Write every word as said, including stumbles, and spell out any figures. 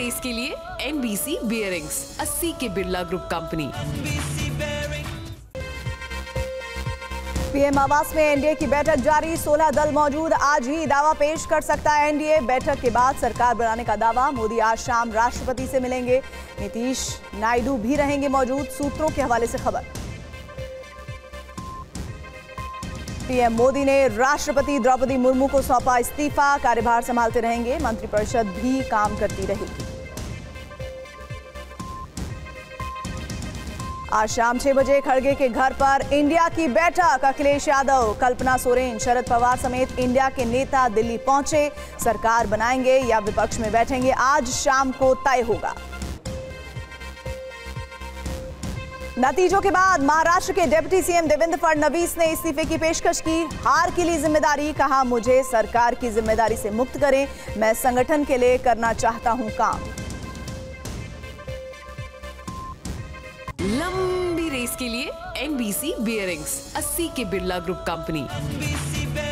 Race के लिए NBC bearings, अस्सी के बिरला ग्रुप कंपनी। पीएम आवास में एनडीए की बैठक जारी, सोलह दल मौजूद, आज ही दावा पेश कर सकता है एनडीए। बैठक के बाद सरकार बनाने का दावा। मोदी आज शाम राष्ट्रपति से मिलेंगे, नीतीश नायडू भी रहेंगे मौजूद, सूत्रों के हवाले से खबर। पीएम मोदी ने राष्ट्रपति द्रौपदी मुर्मू को सौंपा इस्तीफा, कार्यभार संभालते रहेंगे, मंत्रिपरिषद भी काम करती रहेगी। आज शाम छह बजे खड़गे के घर पर इंडिया की बैठक। अखिलेश यादव, कल्पना सोरेन, शरद पवार समेत इंडिया के नेता दिल्ली पहुंचे। सरकार बनाएंगे या विपक्ष में बैठेंगे, आज शाम को तय होगा। नतीजों के बाद महाराष्ट्र के डिप्टी सीएम देवेंद्र फडणवीस ने इस्तीफे की पेशकश की। हार के लिए जिम्मेदारी, कहा मुझे सरकार की जिम्मेदारी से मुक्त करें, मैं संगठन के लिए करना चाहता हूं काम। लंबी रेस के लिए एनबीसी बियरिंग्स, अस्सी के बिरला ग्रुप कंपनी।